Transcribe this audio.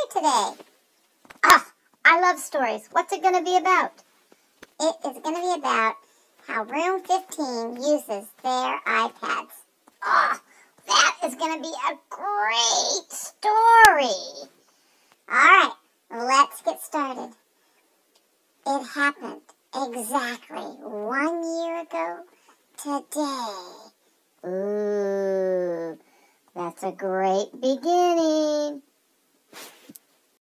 today. Oh, I love stories. What's it going to be about? It is going to be about how Room 15 uses their iPads. Oh, that is going to be a great story. All right, let's get started. It happened exactly 1 year ago today. Ooh, that's a great beginning.